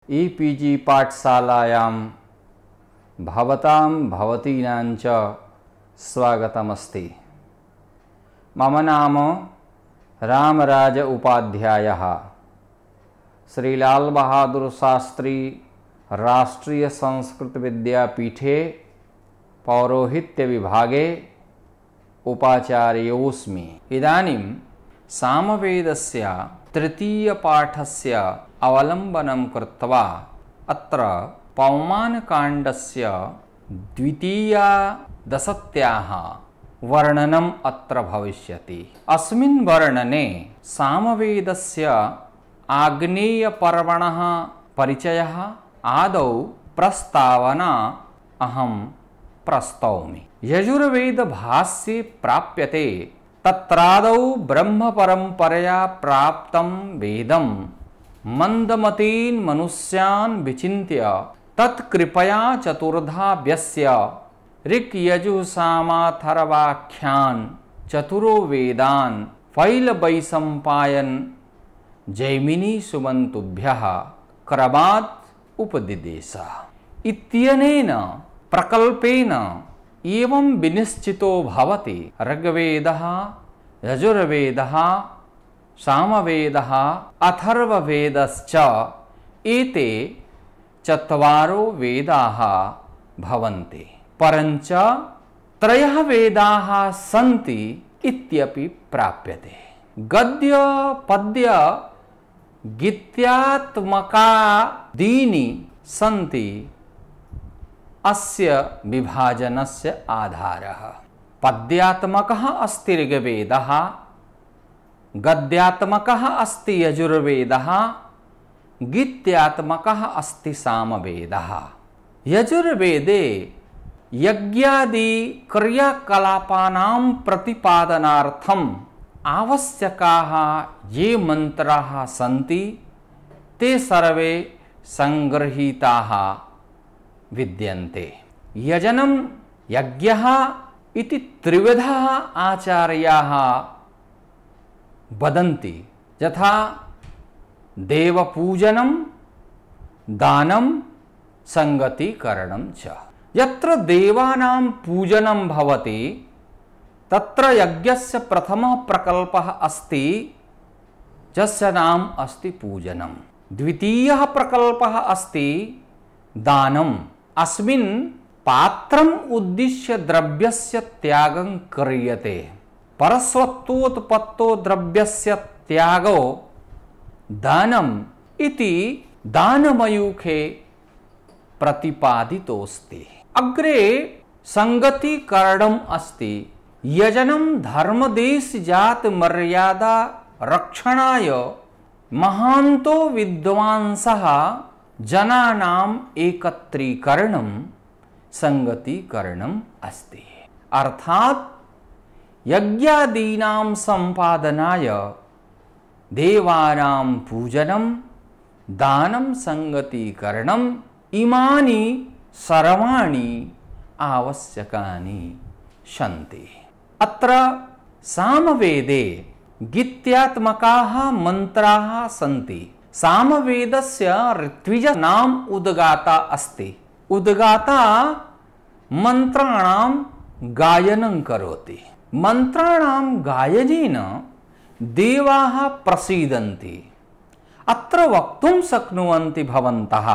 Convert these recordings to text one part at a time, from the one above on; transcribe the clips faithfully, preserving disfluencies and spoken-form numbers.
E P G पाठशालायां भवतां भवतीनां च स्वागतमस्ति। मम नाम रामराज उपाध्यायः। श्री लाल बहादुर शास्त्री राष्ट्रीय संस्कृत विद्यापीठे पौरोहित्य विभागे उपाचार्योऽस्मि। इदानीं सामवेदस्य तृतीयपाठस्य अवलम्बनं कृत्वा अत्र पौमानकाण्डस्य द्वितीयादशत्याः वर्णनम् अत्र भविष्यति। अस्मिन् वर्णने सामवेदस्य आग्नेयपर्वणः परिचयः आदौ प्रस्तावना अहं प्रस्तौमि। यजुर्वेदभाष्ये प्राप्यते तत्रादौ ब्रह्मपरम्परया प्राप्तं वेदं मन्दमतीन् मनुष्यान् विचिन्त्य तत्कृपया चतुर्धा व्यस्य ऋक् यजुः सामाथर्वाख्यान् चतुरो वेदान् फैलवैशम्पायन् जैमिनी सुमन्तुभ्यः क्रमात् उपदिदेश इत्यनेन प्रकल्पेन एवं विनिश्चितो भवति। ऋग्वेदः, यजुर्वेदः, सामवेदः, अथर्ववेदश्च एते चत्वारो वेदाः भवन्ति। परञ्च त्रयः वेदाः सन्ति इत्यपि प्राप्यते। गद्य पद्य गीत्यात्मकादीनि सन्ति अस्य विभाजनस्य आधारः। पद्यात्मकः अस्ति ऋग्वेदः, गद्यात्मकः अस्ति यजुर्वेदः, गीत्यात्मकः अस्ति सामवेदः। यजुर्वेदे यज्ञादि क्रियाकलापानां प्रतिपादनार्थम् आवश्यकाः ये मंत्राः सन्ति ते सर्वे संगृहीताः विद्यन्ते। यजनं यज्ञः इति त्रिविधः आचार्याः वदन्ति, यथा देवपूजनं, दानं, संगतिकरणं च। यत्र देवानां पूजनं भवति तत्र यज्ञस्य प्रथमः प्रकल्पः अस्ति, यस्य नाम अस्ति पूजनं। द्वितीयः प्रकल्पः अस्ति दानम्। अस्मिन् पात्रम् उद्दिश्य द्रव्यस्य त्यागं क्रियते। परस्वत्तोत्पत्तो द्रव्यस्य त्यागो दानम् इति दानमयूखे प्रतिपादितोऽस्ति। अग्रे संगतिकरणम् अस्ति। यजनं धर्मदेशजात मर्यादा रक्षणाय महान्तो विद्वांसः जनानाम् एकत्रीकरणं संगतिकरणम् अस्ति। अर्थात् यज्ञादीनां सम्पादनाय देवानां पूजनं, दानं, संगतिकरणम् इमानि सर्वाणि आवश्यकानि सन्ति। अत्र सामवेदे गीत्यात्मकाः मंत्राः सन्ति। सामवेदस्य ऋत्विज नाम उद्गाता अस्ति। उद्गाता मंत्राणां गायनं करोति। मंत्राणां गायनेन देवाः प्रसीदन्ति। अत्र वक्तुं शक्नुवन्ति भवन्तः,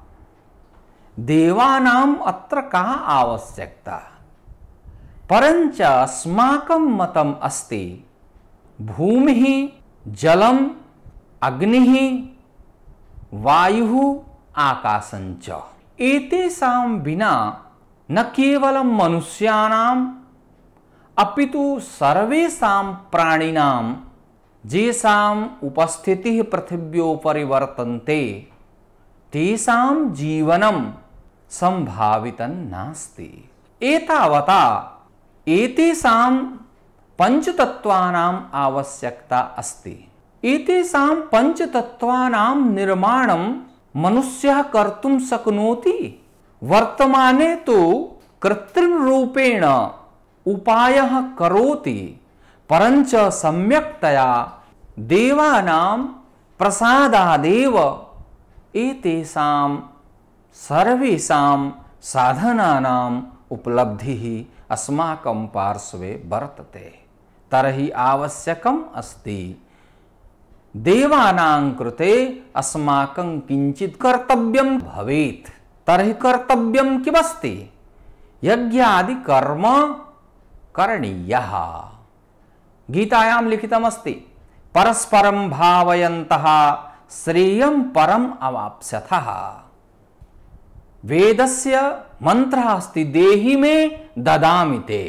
देवानाम् अत्र का आवश्यकता। परञ्च अस्माकं मतम् अस्ति भूमिः, जलम्, अग्निः, वायुः, आकाशञ्च एतेषां विना न केवलं मनुष्याणाम् अपितु सर्वेषां प्राणिनां येषाम् उपस्थितिः पृथिव्योपरि वर्तन्ते तेषां जीवनं संभावितं नास्ति। एतावता एतेषां पंचतत्वानाम् आवश्यकता अस्ति। एतेषां पंचतत्वानां निर्माणं मनुष्यः कर्तुं शक्नोति। वर्तमाने तु कृत्रिम रूपेण उपायः करोति, परञ्च सम्यक्तया देवानां प्रसादादेव एतेषां सर्वेषां साधनानाम् उपलब्धिः अस्माकं पार्श्वे वर्तते। तर्हि आवश्यकम् अस्ति देवानां कृते अस्माकं किञ्चित् कर्तव्यं भवेत्। तर्हि कर्तव्यं किमस्ति? यज्ञादि कर्म करणीयः। गीतायां लिखितमस्ति परस्परं भावयन्तः श्रेयं परम् अवाप्स्यथः। वेदस्य मन्त्रः अस्ति देहि मे ददामि ते।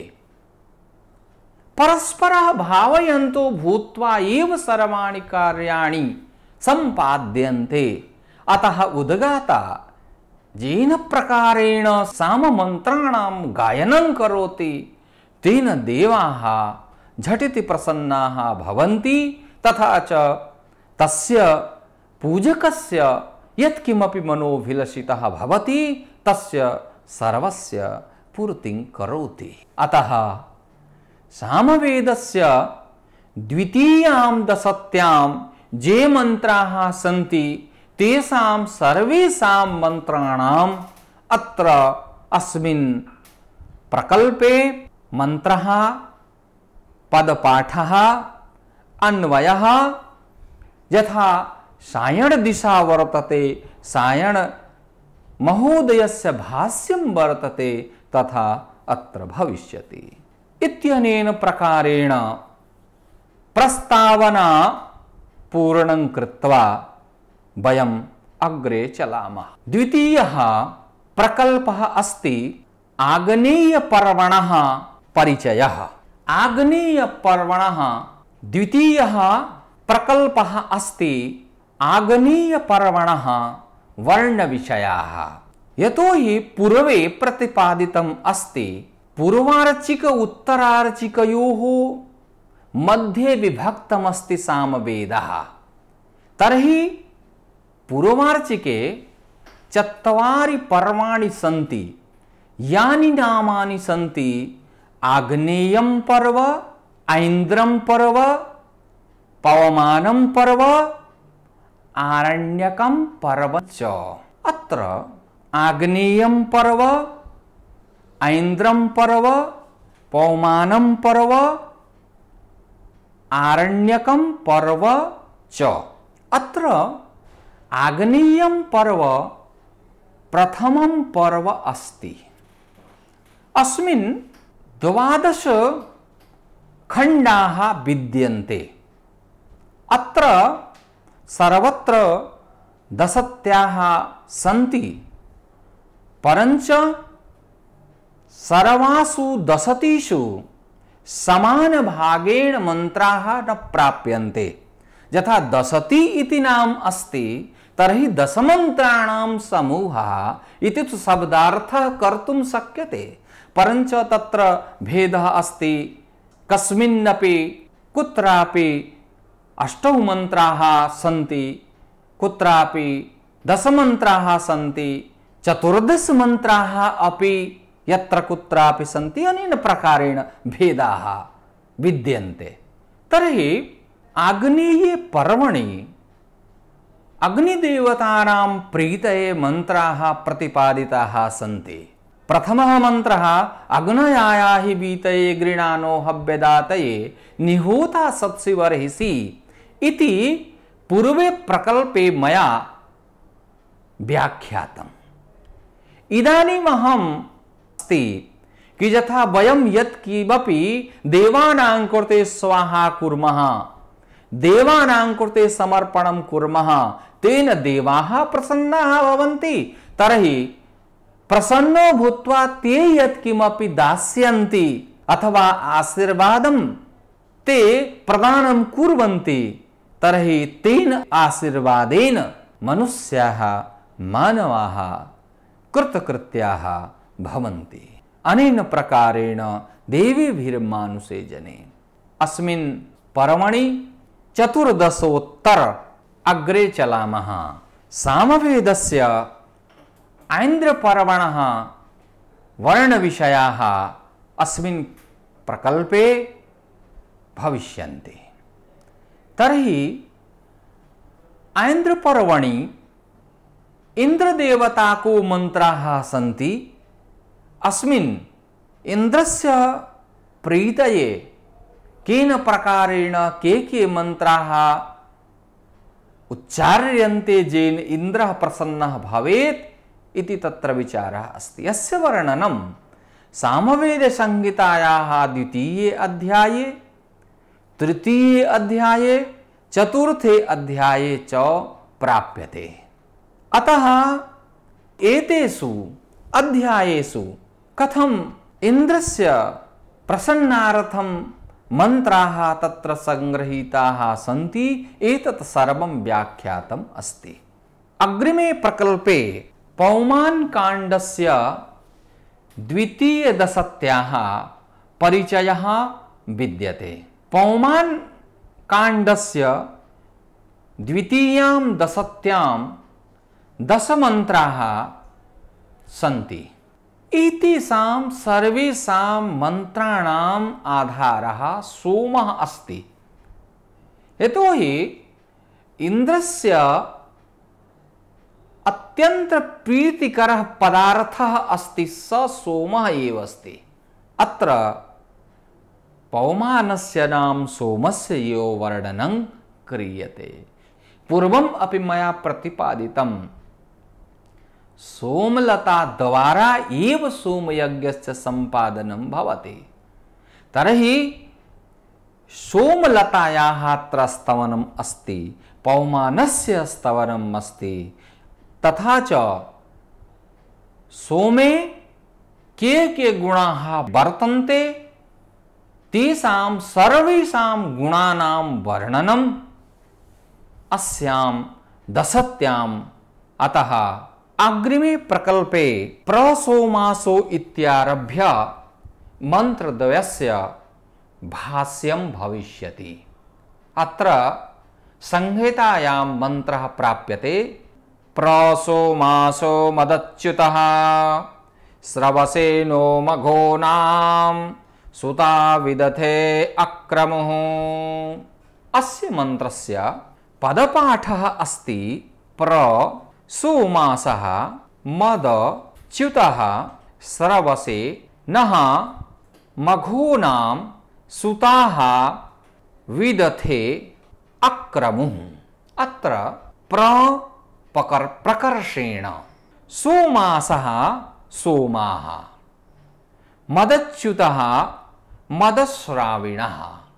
परस्परः भावयन्तो भूत्वा एव सर्वाणि कार्याणि सम्पाद्यन्ते। अतः उद्गाता येन प्रकारेण साममन्त्राणां गायनं करोति तेन देवाः झटिति प्रसन्नाः भवन्ति। तथा च तस्य पूजकस्य यत्किमपि मनोभिलषितः भवति तस्य सर्वस्य पूर्तिं करोति। अतः सामवेदस्य द्वितीयां दशत्यां ये मन्त्राः सन्ति तेषां सर्वेषां मन्त्राणाम् अत्र अस्मिन् प्रकल्पे मन्त्रः, पदपाठः, अन्वयः, यथा सायण दिशा वर्तते, सायण महोदयस्य भाष्यं वर्तते, तथा अत्र भविष्यति। इत्यनेन प्रकारेण प्रस्तावना पूर्णं कृत्वा वयम् अग्रे चलामः। द्वितीयः प्रकल्पः अस्ति आग्नेयपर्वणः परिचयः। आग्नेयपर्वणः द्वितीयः प्रकल्पः अस्ति आग्नेयपर्वणः वर्णविषयाः। यतो हि पूर्वे प्रतिपादितम् अस्ति पूर्वार्चिक उत्तरार्चिकयोः मध्ये विभक्तमस्ति सामवेदः। तर्हि पूर्वार्चिके चत्वारि पर्वाणि सन्ति। यानि नामानि सन्ति आग्नेयं पर्व, ऐन्द्रं पर्व, पवमानं पर्व, आरण्यकं पर्व च। अत्र आग्नेयं पर्व, ऐन्द्रं पर्व, पवमानं पर्व, आरण्यकं पर्व च। अत्र आग्नेयं पर्व प्रथमं पर्व अस्ति। अस्मिन् द्वादश खण्डाः विद्यन्ते। अत्र सर्वत्र दशत्याः सन्ति, परञ्च सर्वासु दशतिषु समानभागेन मन्त्राः न प्राप्यन्ते। यथा दशति इति नाम अस्ति तर्हि दशमन्त्राणां समूहः इति तु शब्दार्थः कर्तुं शक्यते, परञ्च तत्र भेदः अस्ति। कस्मिन्नपि कुत्रापि अष्टौ मन्त्राः सन्ति, कुत्रापि दशमन्त्राः सन्ति, चतुर्दश मन्त्राः अपि यत्र कुत्रापि सन्ति। अनेन प्रकारेण भेदाः विद्यन्ते। तर्हि आग्नेये पर्वणि अग्निदेवतानां प्रीतये मन्त्राः प्रतिपादिताः सन्ति। प्रथमः मन्त्रः अग्नयाया हि वीतये गृणानो हव्यदातये निहोता सत्शिवर्हिषि इति पूर्वे प्रकल्पे मया व्याख्यातम्। इदानीम् अहम् अस्ति कि यथा वयं यत् किमपि देवानां कृते स्वाहा कुर्मः, देवानां कृते समर्पणं कुर्मः, तेन देवाः प्रसन्नाः भवन्ति। तर्हि प्रसन्नो भूत्वा ते यत् किमपि दास्यन्ति अथवा आशीर्वादं ते प्रदानं कुर्वन्ति, तर्हि तेन आशीर्वादेन मनुष्याः मानवाः कृतकृत्याः भवन्ति। अनेन प्रकारेण देवीभिर्मानुषे जने। अस्मिन् पर्वणि चतुर्दशोत्तर अग्रे चलामः। सामवेदस्य ऐन्द्रपर्वणः वर्णविषयाः अस्मिन् प्रकल्पे भविष्यन्ति। तर्हि ऐन्द्रपर्वणि इंद्रदेवता को मंत्राः सन्ति, अस्मिन् इंद्रस्य प्रीतये केन प्रकारेण के के मंत्राः उच्चार्यन्ते येन इंद्रः प्रसन्नः भवेत् इति तत्र विचारः अस्ति। यस्य वर्णनं सामवेद संहितायाः द्वितीये अध्याये, तृतीये अध्याये, चतुर्थे अध्याये च प्राप्यते। अतः एतेषु अध्यायेषु कथम इंद्रस्य प्रसन्नार्थं मंत्राः तत्र संगृहीताः सन्ति एतत् सर्वं व्याख्यातम् अस्ति। अग्रिमे प्रकल्पे पौमान् काण्डस्य द्वितीयदशत्याः परिचयः विद्यते। पौमान् काण्डस्य द्वितीयां दशत्यां दशमन्त्राः सन्ति। एतेषां सर्वेषां मन्त्राणाम् आधारः सोमः अस्ति। यतोहि इन्द्रस्य अत्यंत प्रीतिकरः पदार्थः अस्ति स सोमः एव अस्ति। अत्र पौमानस्य नाम सोमस्य यो वर्णनं क्रियते। पूर्वम् अपि मया प्रतिपादितं सोमलता द्वारा एव सोमयज्ञस्य सम्पादनं भवति। तर्हि सोमलतायाः अत्र स्तवनम् अस्ति, पौमानस्य स्तवनम् अस्ति। तथा च सोमे के के गुणाः वर्तन्ते तेषां सर्वेषां गुणानां वर्णनम् अस्यां दशत्याम्। अतः अग्रिमे प्रकल्पे प्रसोमासो इत्यारभ्य मंत्रद्वयस्य भाष्यं भविष्यति। अत्र संहितायां मंत्रः प्राप्यते। प्रसोमासो मदच्युतः स्रवसे नो मघोनां सुता विदथे अक्रमुः। अस्य मंत्रस्य पदपाठः अस्ति प्रसोमासः मदच्युतः स्रवसे नः मघोनां सुताः विदथे अक्रमुः। अत्र प्र पकर प्रकर्षेण सोमासः सोमाः, मदच्युतः मदश्राविणः,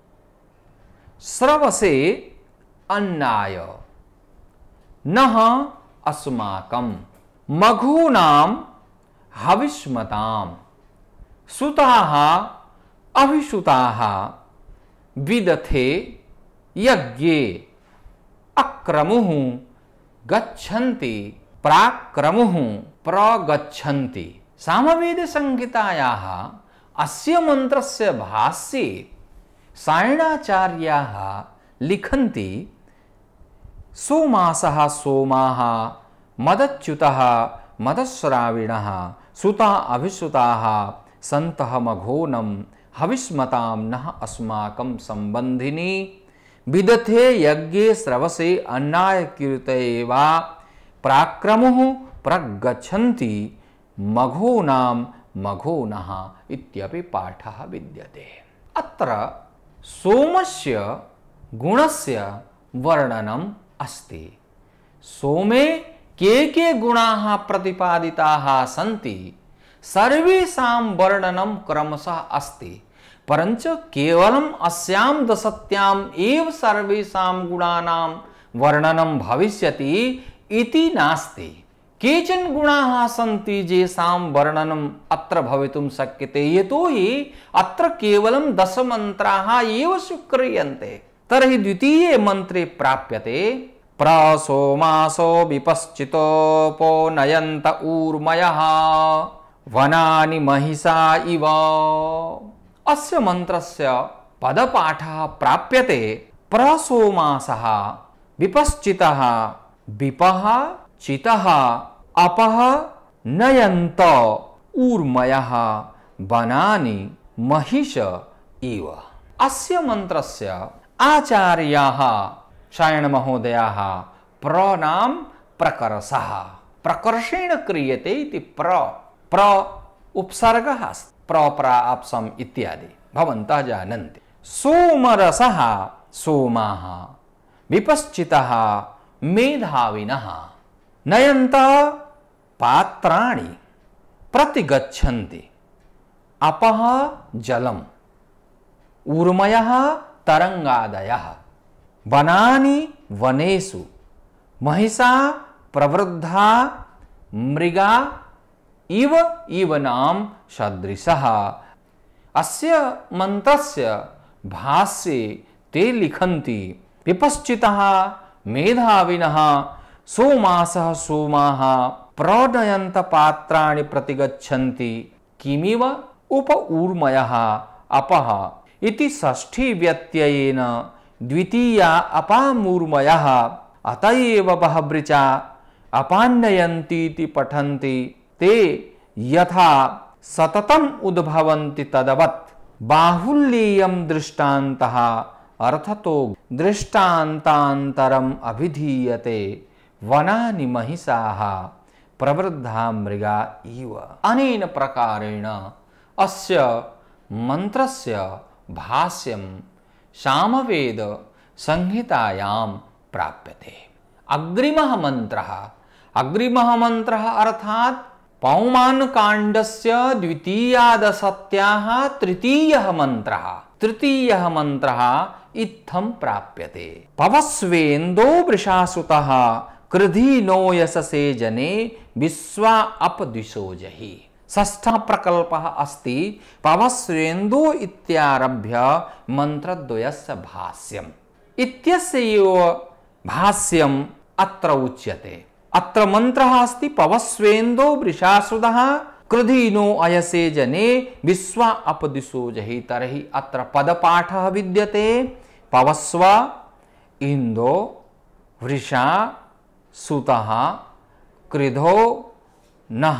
स्रवसे अन्नाय, नः अस्माकं, मघूनां हविष्मतां, सुताः अभिसुताः, विदथे यज्ञे, अक्रमुः गच्छन्ति, प्राक्रमुः प्रगच्छन्ति। सामवेद संहितायाः अस्य मंत्रस्य भाष्ये सायणाचार्याः लिखन्ति सोमासः सोमाः मदच्युतः मदश्राविणः सुता अभिसुताः सन्तः मघोनं हविष्मतां नः अस्माकं संबंधिनी विदथे यज्ञे स्रवसे अन्नाय कीर्तयेवा प्राक्रमुः प्रगच्छन्ति मघोनां मघोनः इत्यपि पाठः विद्यते। अत्र सोमस्य गुणस्य वर्णनम् अस्ति। सोमे के के गुणाः प्रतिपादिताः सन्ति सर्वेषां वर्णनं क्रमशः अस्ति। परञ्च केवलम् अस्यां दशत्याम् एव सर्वेषां गुणानां वर्णनं भविष्यति इति नास्ति। केचन गुणाः सन्ति येषां वर्णनम् अत्र भवितुं शक्यते, यतोहि अत्र केवलं दश मन्त्राः एव स्वीक्रियन्ते। तर्हि द्वितीये मन्त्रे प्राप्यते प्रसोमासो विपश्चितोपो नयन्त ऊर्मयः वनानि महिषा इव। अस्य मंत्रस्य पदपाठः प्राप्यते प्रसोमासः विपश्चितः विपः चितः अपः नयन्त ऊर्मयः वनानि महिष इव। अस्य मंत्रस्य आचार्याः सायण महोदयाः प्रनाम प्रकर्षः प्रकर्षेण क्रियते इति प्र प्र उपसर्गः अस्ति। प्र प्राप्सम् इत्यादि भवन्तः जानन्ति। सोमरसः सोमाः विपश्चितः मेधाविनः नयन्तः पात्राणि प्रतिगच्छन्ति अपः जलम् ऊर्मयः तरंगादयः वनानि वनेषु महिषा प्रवृद्धा मृगा इव इवनां सदृशः। अस्य मंत्रस्य भाष्ये ते लिखन्ति विपश्चितः मेधाविनः सोमासः सोमाः प्रणयन्त पात्राणि प्रतिगच्छन्ति किमिव उप ऊर्मयः अपः इति षष्ठी व्यत्ययेन द्वितीया अपामूर्मयः अतएव बहवृचा अपान्नयन्तीति पठन्ति ते यथा सततम् उद्भवन्ति तदवत् बाहुल्येयं दृष्टान्तः अर्थतो दृष्टान्तान्तरम् अभिधीयते वनानि महिषाः प्रवृद्धा मृगा इव। अनेन प्रकारेण अस्य मंत्रस्य भाष्यं सामवेद संहितायां प्राप्यते। अग्रिमः मंत्रः अग्रिमः मंत्रः अर्थात् पौमानकाण्डस्य द्वितीयादशत्याः तृतीयः मंत्रः तृतीयः मंत्रः इत्थं प्राप्यते। पवस्वेन्दो वृषासुतः कृधिनो यशसे जने विश्वा अपदिशोजहि। षष्ठः प्रकल्पः अस्ति पवस्वेन्दो इत्यारभ्य मंत्रद्वयस्य भाष्यम् इत्यस्य एव भाष्यम् अत्र उच्यते। अत्र मंत्रः अस्ति पवस्वेन्दो वृषासुतः कृधिनो अयसे जने विश्वा अपदिशोजहि। तर्हि अत्र पदपाठः विद्यते। पवस्व इन्दो वृषा सुतः कृधो नः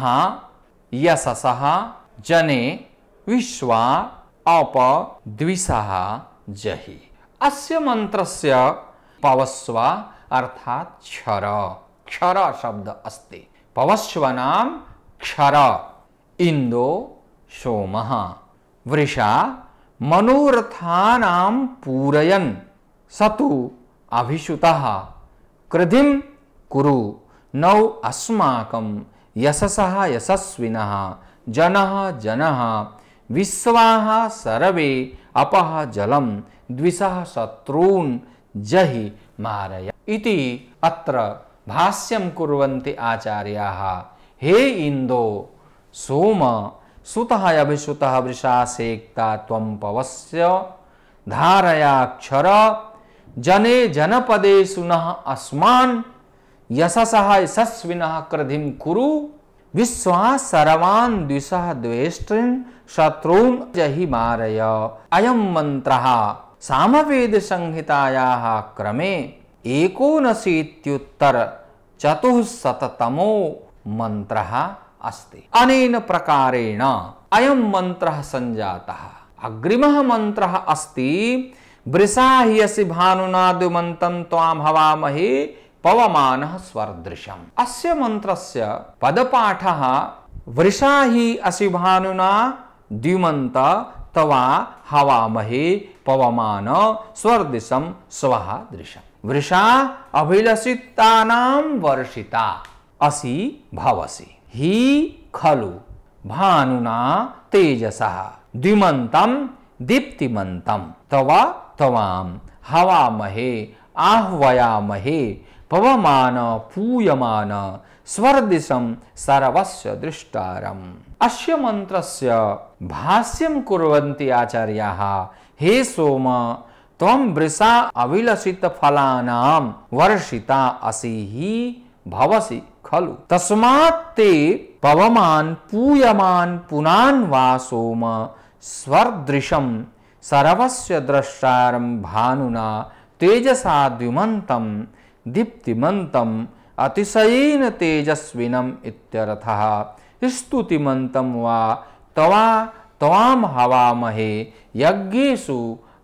यशसः जने विश्वा अप द्विषः जहि। अस्य मंत्रस्य पवस्व अर्थात् क्षर क्षर शब्द अस्ति। पवस्वनां क्षर इन्दो सोमः वृषा मनोरथानां पूरयन् सतु अभिषुतः कृधिं कुरु नौ अस्माकं यशसः यशस्विनः जनः जनः विश्वाः सर्वे अपः जलं द्विषः शत्रून् जहि मारय इति अत्र भाष्यं कुर्वन्ति आचार्याः। हे इन्दो सोम सुतः अभिषुतः वृषासेक्ता त्वं पवस्य धारयाक्षर जने जनपदेषु नः अस्मान् यशसः यशस्विनः कृधिं कुरु विश्वा सर्वान् द्विषः द्वेष्टॄन् शत्रून् जहि मारय। अयं मंत्रः सामवेद संहितायाः क्रमे एकोनशीत्युत्तर चतुःशततमो मंत्रः अस्ति। अनेन प्रकारेण अयं मंत्रः संजातः। अग्रिमः मंत्रः अस्ति वृषा हि असि भानुना द्युमन्तं त्वां हवामहे पवमानः स्वर्दृशम्। अस्य मंत्रस्य पदपाठः वृषा हि असि भानुना द्युमन्त तवा हवामहे पवमान स्वर्दिशं स्वः दृशम्। वृषा अभिलषितानां वर्षिता असि भवसि हि खलु भानुना तेजसः द्युमन्तं दीप्तिमन्तं तव त्वां हवामहे आह्वयामहे पवमान पूयमान स्वर्दिशं सर्वस्य दृष्टारम्। अस्य मंत्रस्य भाष्यं कुर्वन्ति आचार्याः। हे सोम त्वं वृषा अभिलषित फलानां वर्षिता असि हि भवसि खलु तस्मात् ते पवमान पूयमान पुनान् वा सोम स्वर्दृशं सर्वस्य द्रष्टारं भानुना तेजसा द्युमन्तं दीप्तिमन्तं अतिशयेन तेजस्विनम् इत्यर्थः। स्तुतिमन्तं वा तवा त्वां हवामहे यज्ञेषु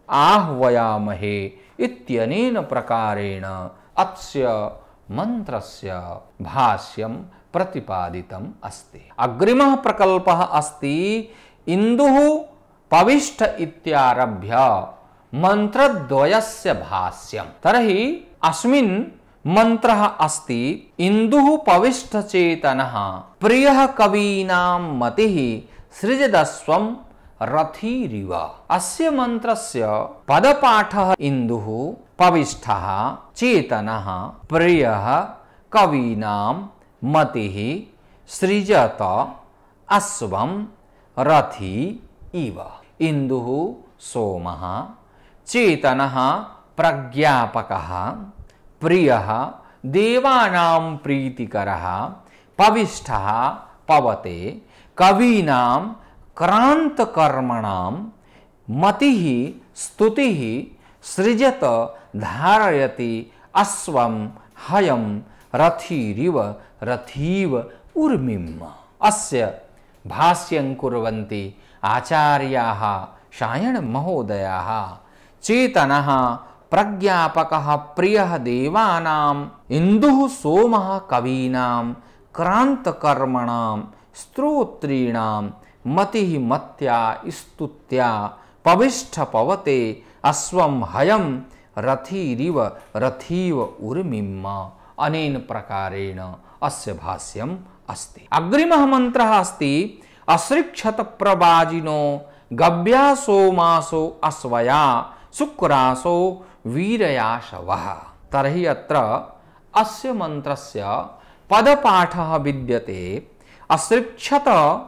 आह्वयामहे इत्यनेन प्रकारेण अस्य मंत्रस्य भाष्यं प्रतिपादितम् अस्ति। अग्रिमः प्रकल्पः अस्ति इन्दुः पविष्ठ इत्यारभ्य मन्त्रद्वयस्य भाष्यम्। तर्हि अस्मिन् मन्त्रः अस्ति इन्दुः पविष्ठचेतनः प्रियः कवीनां मतिः सृजदस्वं रथिरिव। अस्य मन्त्रस्य पदपाठः इन्दुः पविष्ठः चेतनः प्रियः कवीनां मतिः सृजत अश्वं रथि इव। इन्दुः सोमः, चेतनः प्रज्ञापकः, प्रियः देवानां प्रीतिकरः, पविष्ठः पवते कवीनां क्रान्तकर्मणां मतिः स्तुतिः सृजत धारयति अश्वं हयं रथिरिव रथीव ऊर्मिम्। अस्य भाष्यं कुर्वन्ति आचार्याः सायण महोदयाः। चेतनः प्रज्ञापकः प्रियः देवानाम् इन्दुः सोमः कवीनां क्रान्तकर्मणां स्तोत्रीणां मतिः मत्या स्तुत्या पविष्ठ पवते अश्वं हयं रथिरिव रथीव ऊर्मिम्। अनेन प्रकारेण अस्य भाष्यम् अस्ति। अग्रिमः मन्त्रः अस्ति असृक्षत प्रवाजिनो गव्या सोमासो अश्वया शुक्रासो वीरयाशवः। तर्हि अत्र अस्य मन्त्रस्य पदपाठः विद्यते असृक्षत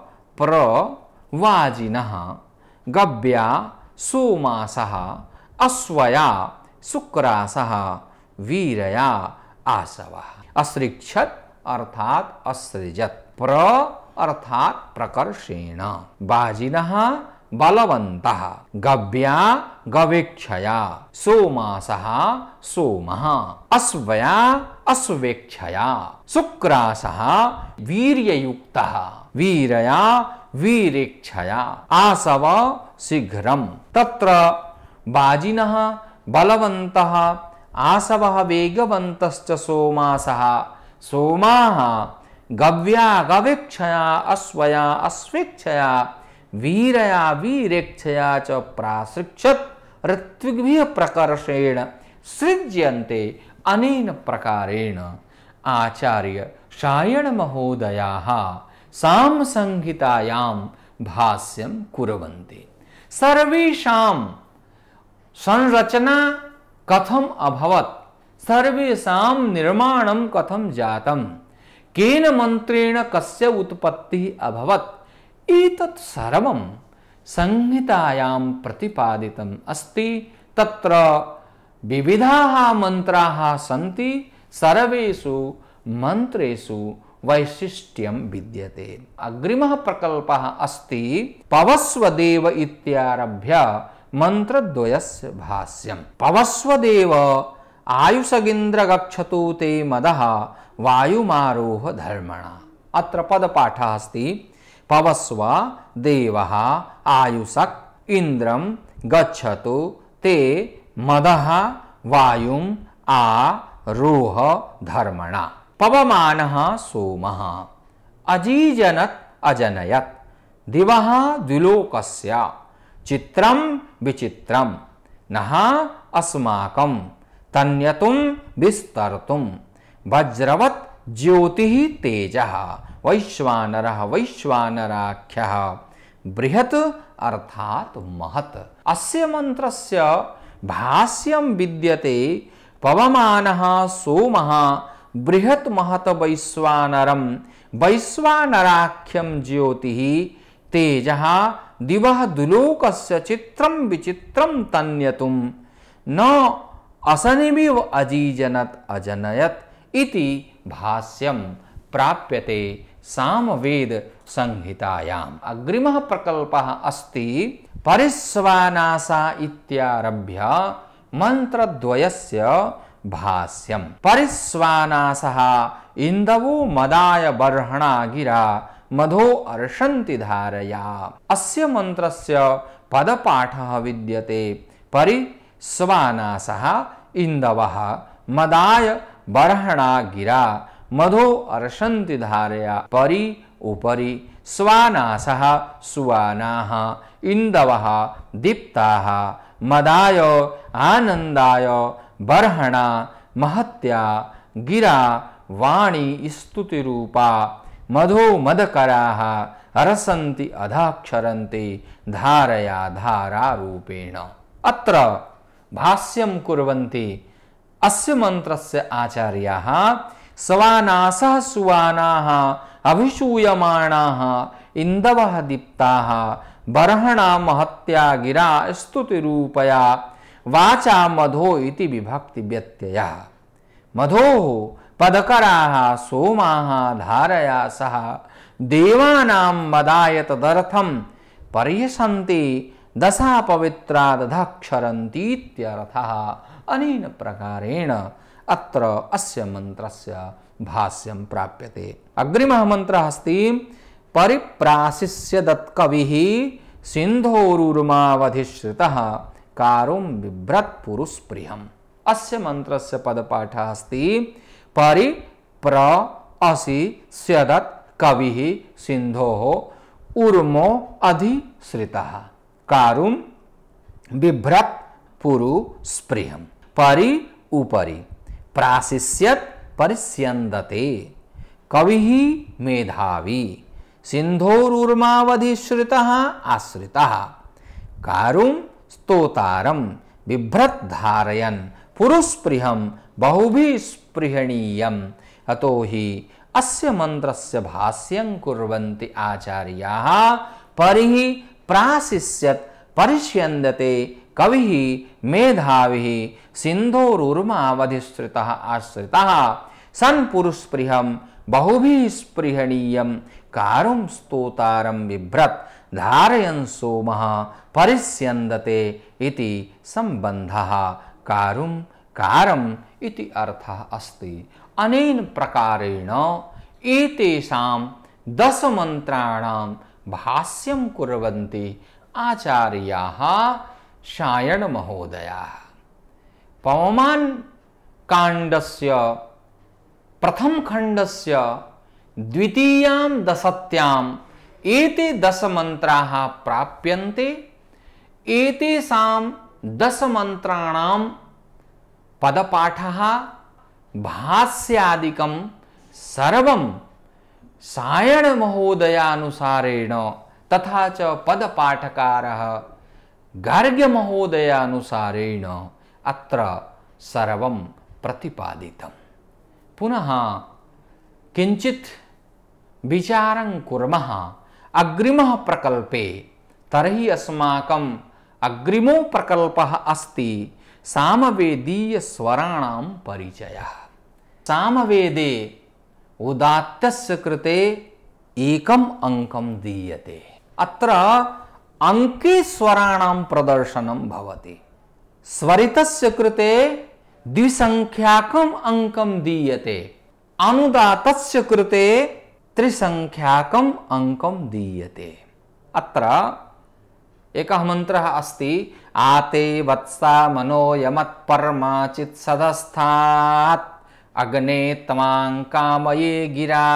प्रवाजिनः गव्या सोमासः अश्वया शुक्रासः वीरया आशवः। असृक्षत अर्थात असृजत, प्र अर्थात प्रकर्षेण, बाजिनः बलवन्तः, गव्या गवेक्षया, सोमासः सोमः, अश्वया अश्वेक्षया, शुक्रासः वीर्ययुक्तः, वीरया वीरेक्षया, आशव शीघ्रम्। तत्र बाजिनः बलवन्तः, आशवः वेगवन्तश्च सोमासः, सोमाः गव्या गवेक्षया अश्वया अश्वेक्षया वीरया वीरेक्षया च प्रासृक्षत ऋत्विग्भिः प्रकर्षेण सृज्यन्ते। अनेन प्रकारेण आचार्य सायण महोदयाः सामसंहितायां भाष्यं कुर्वन्ति। सर्वेषां संरचना कथम् अभवत्, सर्वेषां निर्माणं कथं जातं, केन मन्त्रेण कस्य उत्पत्तिः अभवत्, एतत् सर्वं संहितायां प्रतिपादितम् अस्ति। तत्र विविधाः मन्त्राः सन्ति, सर्वेषु मन्त्रेषु वैशिष्ट्यं विद्यते। अग्रिमः प्रकल्पः अस्ति पवस्वदेव इत्यारभ्य मन्त्रद्वयस्य भाष्यम्। पवस्वदेव आयुषगिन्द्र गच्छतु ते मदः वायुमारोह धर्मणा। अत्र पदपाठः अस्ति पवस्व देवः आयुषक् इन्द्रं गच्छतु ते मदः वायुम् आरोह धर्मणा। पवमानः सोमः अजीजनत् अजनयत् दिवः द्विलोकस्य चित्रं विचित्रं नः अस्माकं तन्यतुं विस्तर्तुं वज्रवत् ज्योतिः तेजः वैश्वानरः वैश्वानराख्यः बृहत् अर्थात् महत्। अस्य मन्त्रस्य भाष्यं विद्यते पवमानः सोमः बृहत् महत् वैश्वानरं वैश्वानराख्यं ज्योतिः तेजः दिवः दुलोकस्य चित्रं विचित्रं तन्यतुं न असनिमिव अजीजनत् अजनयत् इति भाष्यं प्राप्यते सामवेद संहितायाम्। अग्रिमः प्रकल्पः अस्ति परिस्वानासा इत्यारभ्य मन्त्रद्वयस्य भाष्यम्। परिस्वानासः इन्दवो मदाय बर्हणा गिरा मधो अर्षन्ति धारया। अस्य मन्त्रस्य पदपाठः विद्यते परिस्वानासः इन्दवः मदाय बर्हणा गिरा मधो अर्षन्ति धारया परि उपरि स्वानासः सुवानाः इन्दवः दीप्ताः मदाय आनन्दाय बर्हणा महत्या गिरा वाणी स्तुतिरूपा मधो मदकराः रसन्ति अधाक्षरन्ति धारया धारारूपेण। अत्र भाष्यं कुर्वन्ति अस्य मन्त्रस्य आचार्याः स्वानासः सुवानाः अभिषूयमाणाः इन्दवः दीप्ताः बर्हणा महत्या गिरा स्तुतिरूपया वाचा मधो इति विभक्ति व्यत्ययः। मधोः पदकराः सोमाः धारया सह देवानां मदाय तदर्थं पर्यसन्ति दशा पवित्रा दधाक्षरन्तीत्यर्थः। अनेन प्रकारेण अत्र अस्य मन्त्रस्य भाष्यं प्राप्यते। अग्रिमः मन्त्रः अस्ति परिप्राशिष्यदत्कविः सिन्धोरुर्मावधिश्रितः कारुं बिभ्रत् पुरुस्पृहम्। अस्य मन्त्रस्य पदपाठः अस्ति परिप्राशिष्यदत् कविः सिन्धोः ऊर्मो अधिश्रितः कारुं बिभ्रत् पुरु स्पृहम्। परि उपरि प्राशिष्यत् परिस्यन्दते कविः मेधावी सिन्धोरुर्मावधिश्रितः आश्रितः कारुं स्तोतारं बिभ्रत् धारयन् पुरुस्पृहं बहुभिः स्पृहणीयम्। अतो हि अस्य मन्त्रस्य भाष्यं कुर्वन्ति आचार्याः परिः प्राशिष्यत् परिष्यन्दते कविः मेधाविः सिन्धोरुर्मावधिश्रितः आश्रितः सन् पुरुस्पृहं बहुभिः स्पृहणीयं कारुं स्तोतारं बिभ्रत् धारयन् सोमः परिस्यन्दते इति सम्बन्धः कारुं कारम् इति अर्थः अस्ति। अनेन प्रकारेण एतेषां दशमन्त्राणां भाष्यं कुर्वन्ति आचार्याः सायणमहोदयाः। पवमान काण्डस्य प्रथम खण्डस्य द्वितीयां दशत्याम् एते दशमन्त्राः प्राप्यन्ते। एतेषां दशमन्त्राणां पदपाठः भाष्यादिकं सर्वं सायणमहोदयानुसारेण तथा च पदपाठकारः गार्ग्यमहोदयानुसारेण अत्र सर्वं प्रतिपादितं। पुनः किञ्चित् विचारं कुर्मः अग्रिमः प्रकल्पे। तर्हि अस्माकम् अग्रिमो प्रकल्पः अस्ति सामवेदीय स्वराणां परिचयः। सामवेदे उदात्तस्य कृते एकम् अंकं दीयते। अत्र अंके स्वराणां प्रदर्शनं भवति। स्वरितस्य कृते द्विसंख्याकम् अंकं दीयते। अनुदातस्य कृते त्रिसंख्याकम् अंकं दीयते। अत्र एकः मन्त्रः अस्ति आते वत्सा मनो यमत्परमाचित् सदस्थात् अग्ने तमां कामये गिरा।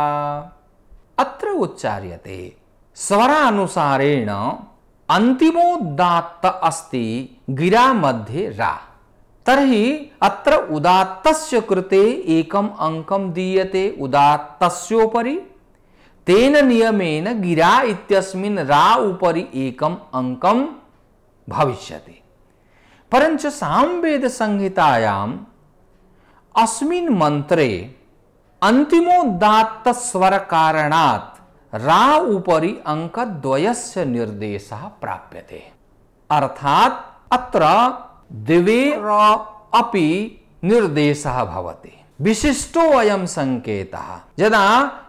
अत्र उच्चार्यते स्वरानुसारेण अन्तिमोदात्त अस्ति गिरा मध्ये रा। तर्हि अत्र उदात्तस्य कृते एकम् अंकं दीयते उदात्तस्योपरि। तेन नियमेन गिरा इत्यस्मिन् रा उपरि एकम् अंकं भविष्यति। परञ्च सामवेद संहितायाम् अस्मिन् मन्त्रे अन्तिमोदात्त स्वर कारणात् रा उपरि अंकद्वयस्य निर्देशः प्राप्यते। अर्थात् अत्र दिवे र अपि निर्देशः भवति। विशिष्टो अयं संकेतः यदा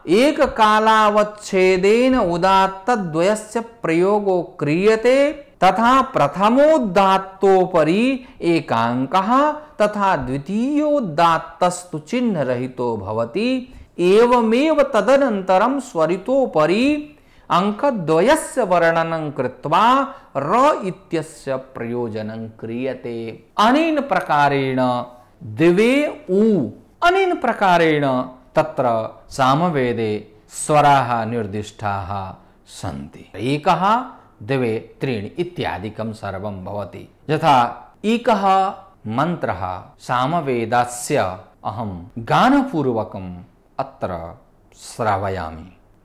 एककालावच्छेदेन उदात्तद्वयस्य प्रयोगो क्रियते तथा प्रथमोदात्तोपरि एकांकः तथा द्वितीयोदात्तस्तु चिह्नरहितो भवति। एवमेव तदनन्तरं स्वरितोपरि अंकद्वयस्य वर्णनं कृत्वा र इत्यस्य प्रयोजनं क्रियते। अनेन प्रकारेण दिवे उ अनेन प्रकारेण तत्र सामवेदे स्वराः निर्दिष्टाः सन्ति। एकः द्वे त्रीणि इत्यादिकं सर्वं भवति। यथा एकः मन्त्रः सामवेदस्य अहं गानपूर्वकम् अत्र श्रावयामि।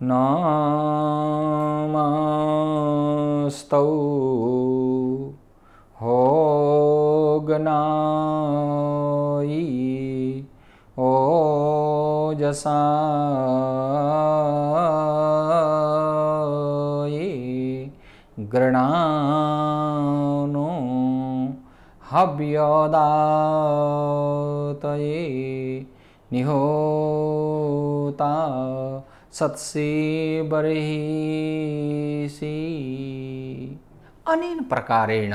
नमस्तौ होगनाय ओजसाय गृणानो हव्यदातये निहोता सत्से बर्हिषि। अनेन प्रकारेण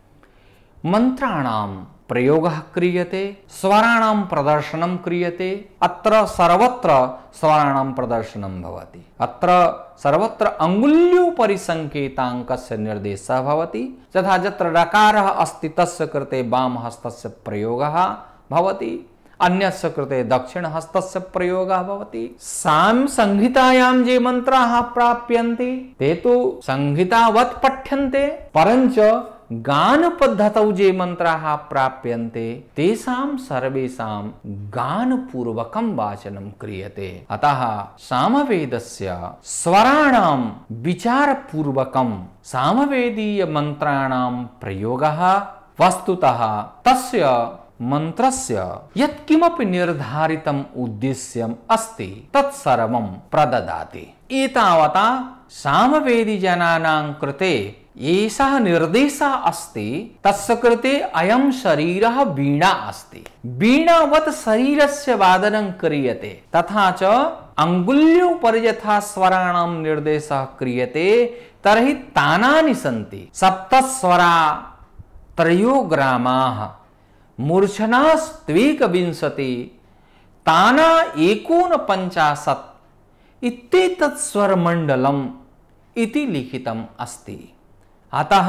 मंत्राणां प्रयोगः क्रियते, स्वराणां प्रदर्शनं क्रियते। अत्र सर्वत्र स्वराणां प्रदर्शनं भवति। अत्र सर्वत्र अङ्गुल्योपरि संकेताङ्कस्य निर्देशः भवति। तथा यत्र रकारः अस्ति तस्य कृते वामहस्तस्य प्रयोगः भवति, अन्यस्य कृते दक्षिणहस्तस्य प्रयोगः भवति। साम संहितायां ये मंत्राः प्राप्यन्ते ते तु संहितावत् पठ्यन्ते, परञ्च गान पद्धतौ ये मंत्राः प्राप्यन्ते तेषां सर्वेषां गानपूर्वकं वाचनं क्रियते। अतः सामवेदस्य स्वराणां विचारपूर्वकं सामवेदीय मंत्राणां प्रयोगः वस्तुतः तस्य मंत्रस्य यत्किमपि निर्धारितम् उद्देश्यम् अस्ति तत्सर्वं प्रददाति। एतावता सामवेदी जनानां कृते एषः निर्देशः अस्ति। तस्य कृते अयं शरीरः वीणा अस्ति। वीणावत् शरीरस्य वादनं क्रियते। तथा च अङ्गुल्योपरि यथा स्वराणां निर्देशः क्रियते तर्हि तानानि सन्ति। सप्तस्वरा त्रयो ग्रामाः मूर्छनास्त्वेकविंशति ताना एकोनपञ्चाशत् इत्येतत् स्वरमण्डलम् इति लिखितम् अस्ति। अतः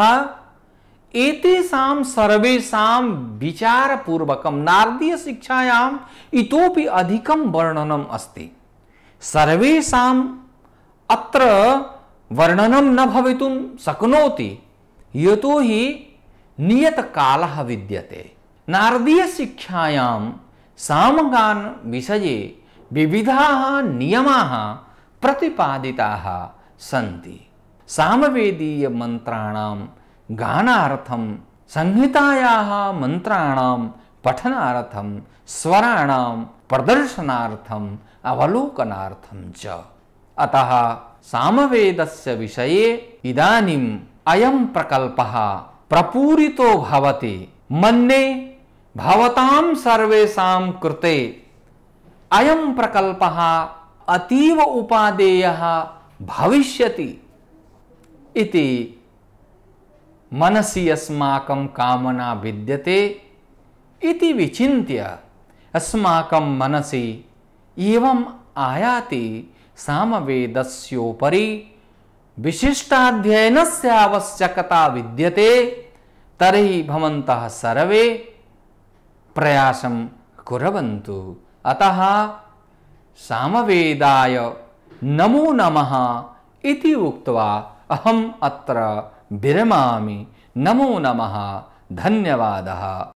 एतेषां सर्वेषां विचारपूर्वकं नारदीय शिक्षायाम् इतोपि अधिकं वर्णनम् अस्ति। सर्वेषाम् अत्र वर्णनं न भवितुं शक्नोति, यतोहि नियतकालः विद्यते। नारदीय शिक्षायां सामगान विषये विविधाः नियमाः प्रतिपादिताः सन्ति। सामवेदीय मंत्राणां गानार्थं, संहितायाः मंत्राणां पठनार्थं, स्वराणां प्रदर्शनार्थं, अवलोकनार्थं च। अतः सामवेदस्य विषये इदानीम् अयं प्रकल्पः प्रपूरितो भवति। मन्ये भवतां सर्वेषां कृते अयं प्रकल्पः अतीव उपादेयः भविष्यति इति मनसि अस्माकं कामना विद्यते इति विचिन्त्य अस्माकं मनसि एवं आयाति सामवेदस्योपरि विशिष्टाध्ययनस्य आवश्यकता विद्यते। तर्हि भवन्तः सर्वे प्रयासं कुर्वन्तु। अतः सामवेदाय नमो नमः इति उक्त्वा अहम् अत्र विरमामि। नमो नमः, धन्यवादः।